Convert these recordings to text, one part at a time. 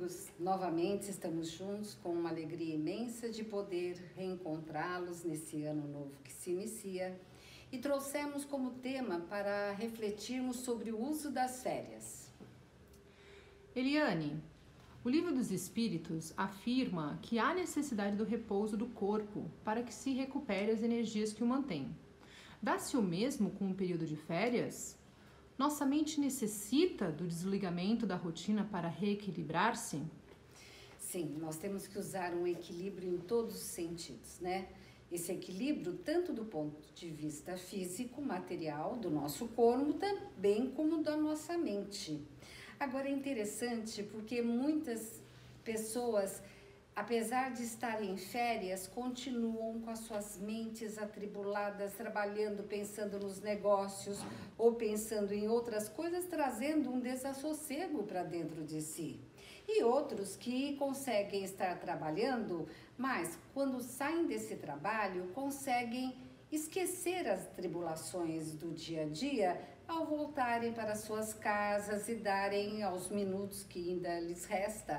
amigos, novamente estamos juntos com uma alegria imensa de poder reencontrá-los nesse ano novo que se inicia e trouxemos como tema para refletirmos sobre o uso das férias. Eliane, o Livro dos Espíritos afirma que há necessidade do repouso do corpo para que se recupere as energias que o mantêm. Dá-se o mesmo com um período de férias? Nossa mente necessita do desligamento da rotina para reequilibrar-se? Sim, nós temos que usar um equilíbrio em todos os sentidos, né? Esse equilíbrio, tanto do ponto de vista físico, material, do nosso corpo, também como da nossa mente. Agora é interessante porque muitas pessoas, apesar de estarem em férias, continuam com as suas mentes atribuladas, trabalhando, pensando nos negócios ou pensando em outras coisas, trazendo um desassossego para dentro de si. E outros que conseguem estar trabalhando, mas quando saem desse trabalho, conseguem esquecer as tribulações do dia a dia ao voltarem para suas casas e darem aos minutos que ainda lhes resta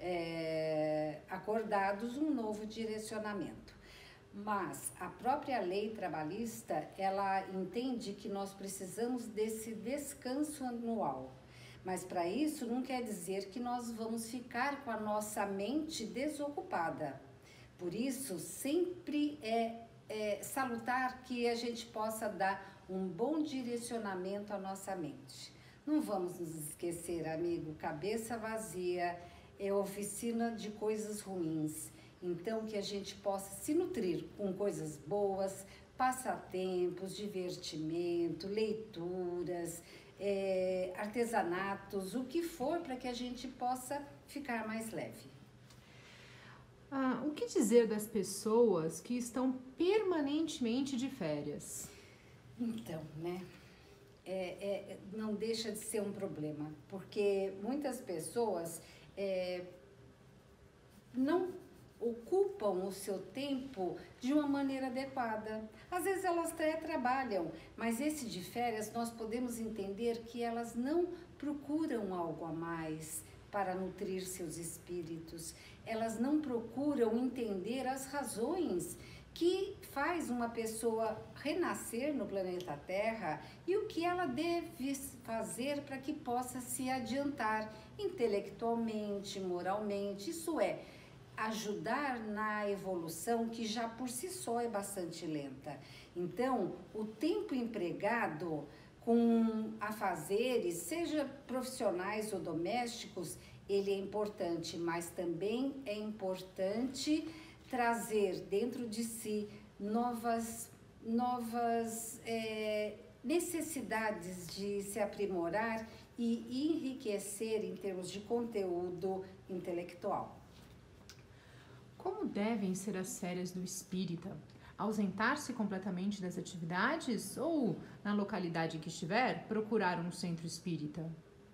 acordados um novo direcionamento. Mas a própria lei trabalhista, ela entende que nós precisamos desse descanso anual. Mas para isso não quer dizer que nós vamos ficar com a nossa mente desocupada. Por isso, sempre é salutar que a gente possa dar um bom direcionamento à nossa mente. Não vamos nos esquecer, amigo, cabeça vazia é oficina de coisas ruins. Então, que a gente possa se nutrir com coisas boas, passatempos, divertimento, leituras, artesanatos, o que for para que a gente possa ficar mais leve. O que dizer das pessoas que estão permanentemente de férias? Então, né? Não deixa de ser um problema, porque muitas pessoas não ocupam o seu tempo de uma maneira adequada. Às vezes elas até trabalham, mas esse de férias nós podemos entender que elas não procuram algo a mais para nutrir seus espíritos. Elas não procuram entender as razões que faz uma pessoa renascer no planeta Terra e o que ela deve fazer para que possa se adiantar intelectualmente, moralmente, isso é, ajudar na evolução que já por si só é bastante lenta. Então, o tempo empregado com afazeres, seja profissionais ou domésticos, ele é importante, mas também é importante trazer dentro de si novas necessidades de se aprimorar e enriquecer em termos de conteúdo intelectual. Como devem ser as férias do espírita? Ausentar-se completamente das atividades ou, na localidade em que estiver, procurar um centro espírita?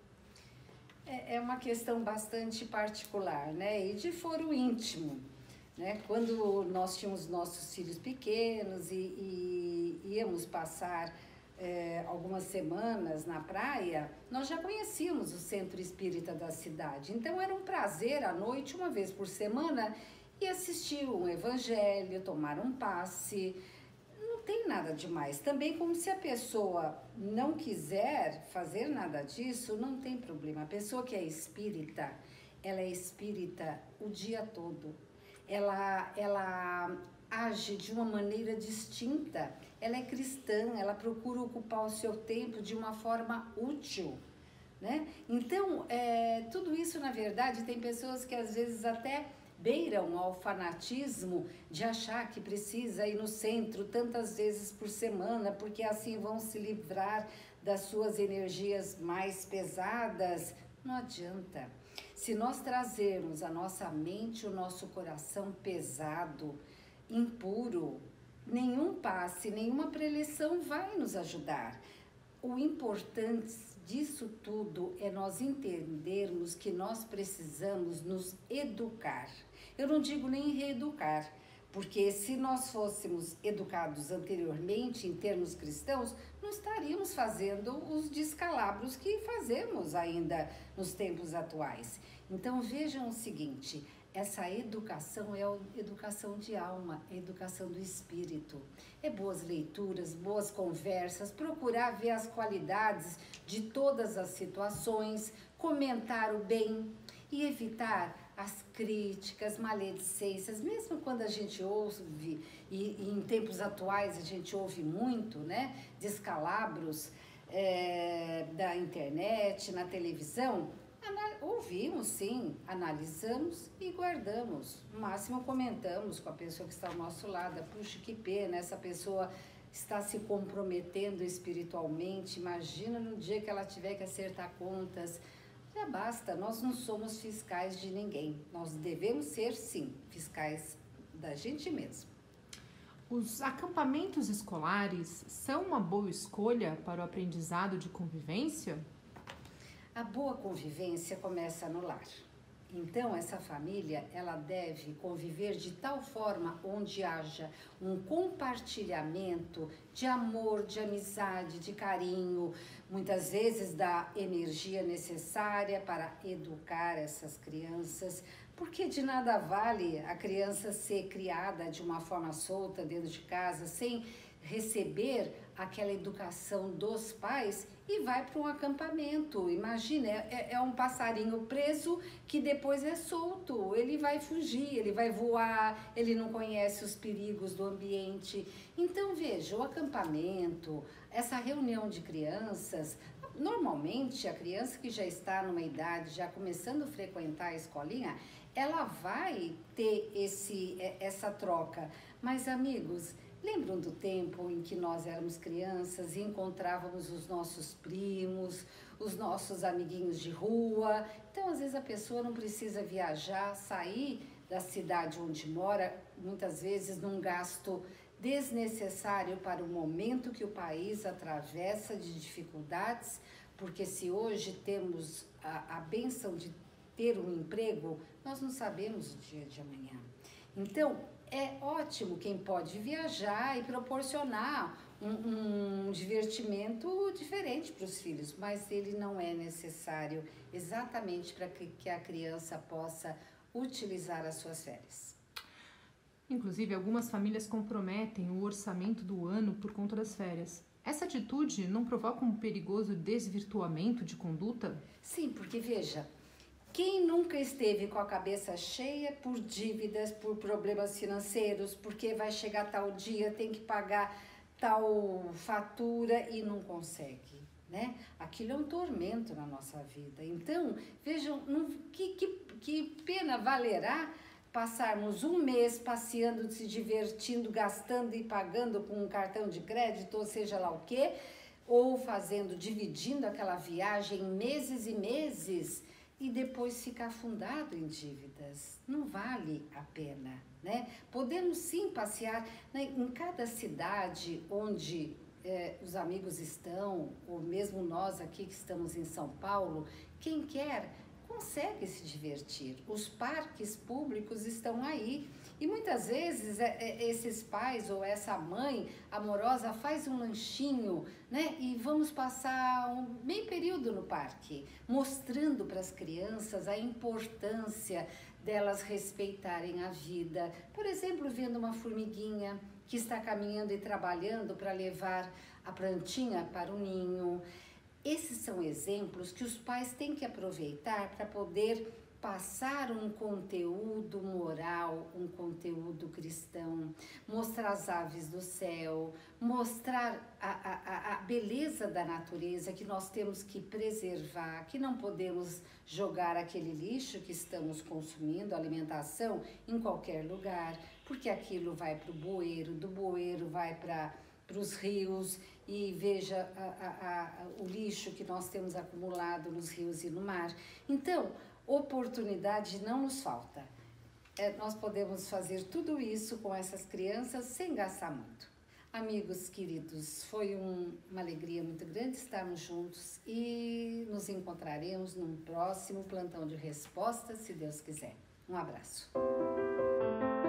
É uma questão bastante particular, né? E de foro íntimo, né? Quando nós tínhamos nossos filhos pequenos e íamos passar algumas semanas na praia, nós já conhecíamos o centro espírita da cidade. Então era um prazer à noite, uma vez por semana, e assistir um evangelho, tomar um passe. Não tem nada demais. Também como se a pessoa não quiser fazer nada disso, não tem problema. A pessoa que é espírita, ela é espírita o dia todo. Ela age de uma maneira distinta. Ela é cristã, ela procura ocupar o seu tempo de uma forma útil, né? Então, tudo isso, na verdade, tem pessoas que às vezes até beiram ao fanatismo de achar que precisa ir no centro tantas vezes por semana, porque assim vão se livrar das suas energias mais pesadas. Não adianta. Se nós trazermos a nossa mente, o nosso coração pesado, impuro, nenhum passe, nenhuma preleção vai nos ajudar. O importante disso tudo é nós entendermos que nós precisamos nos educar. Eu não digo nem reeducar, porque se nós fôssemos educados anteriormente em termos cristãos, não estaríamos fazendo os descalabros que fazemos ainda nos tempos atuais. Então vejam o seguinte, essa educação é educação de alma, é educação do espírito. É boas leituras, boas conversas, procurar ver as qualidades de todas as situações, comentar o bem e evitar as críticas, maledicências, mesmo quando a gente ouve, e em tempos atuais a gente ouve muito, né, descalabros da internet, na televisão. Ouvimos sim, analisamos e guardamos. No máximo comentamos com a pessoa que está ao nosso lado. Puxa, que pena, essa pessoa está se comprometendo espiritualmente. Imagina no dia que ela tiver que acertar contas. Já basta, nós não somos fiscais de ninguém. Nós devemos ser, sim, fiscais da gente mesmo. Os acampamentos escolares são uma boa escolha para o aprendizado de convivência? A boa convivência começa no lar. Então, essa família, ela deve conviver de tal forma onde haja um compartilhamento de amor, de amizade, de carinho, muitas vezes da energia necessária para educar essas crianças, porque de nada vale a criança ser criada de uma forma solta dentro de casa, sem receber aquela educação dos pais e vai para um acampamento. Imagina, é um passarinho preso que depois é solto, ele vai fugir, ele vai voar, ele não conhece os perigos do ambiente. Então veja, o acampamento, essa reunião de crianças, normalmente a criança que já está numa idade, já começando a frequentar a escolinha, ela vai ter essa troca. Mas amigos, lembram do tempo em que nós éramos crianças e encontrávamos os nossos primos, os nossos amiguinhos de rua? Então, às vezes a pessoa não precisa viajar, sair da cidade onde mora, muitas vezes num gasto desnecessário para o momento que o país atravessa de dificuldades, porque se hoje temos a bênção de ter um emprego, nós não sabemos o dia de amanhã. Então, é ótimo quem pode viajar e proporcionar um divertimento diferente para os filhos, mas ele não é necessário exatamente para que a criança possa utilizar as suas férias. Inclusive, algumas famílias comprometem o orçamento do ano por conta das férias. Essa atitude não provoca um perigoso desvirtuamento de conduta? Sim, porque veja, quem nunca esteve com a cabeça cheia por dívidas, por problemas financeiros, porque vai chegar tal dia, tem que pagar tal fatura e não consegue, né? Aquilo é um tormento na nossa vida. Então, vejam, que pena valerá passarmos um mês passeando, se divertindo, gastando e pagando com um cartão de crédito, ou seja lá o quê, ou dividindo aquela viagem meses e meses, e depois ficar afundado em dívidas. Não vale a pena, né? Podemos sim passear, né, em cada cidade onde os amigos estão, ou mesmo nós aqui que estamos em São Paulo, quem quer consegue se divertir. Os parques públicos estão aí. E muitas vezes esses pais ou essa mãe amorosa faz um lanchinho, né? E vamos passar um meio período no parque, mostrando para as crianças a importância delas respeitarem a vida. Por exemplo, vendo uma formiguinha que está caminhando e trabalhando para levar a plantinha para o ninho. Esses são exemplos que os pais têm que aproveitar para poder passar um conteúdo moral, um conteúdo cristão, mostrar as aves do céu, mostrar a beleza da natureza que nós temos que preservar, que não podemos jogar aquele lixo que estamos consumindo, alimentação, em qualquer lugar, porque aquilo vai para o bueiro, do bueiro vai para os rios, e veja o lixo que nós temos acumulado nos rios e no mar. Então, oportunidade não nos falta. Nós podemos fazer tudo isso com essas crianças sem gastar muito. Amigos queridos, foi uma alegria muito grande estarmos juntos e nos encontraremos num próximo plantão de respostas, se Deus quiser. Um abraço.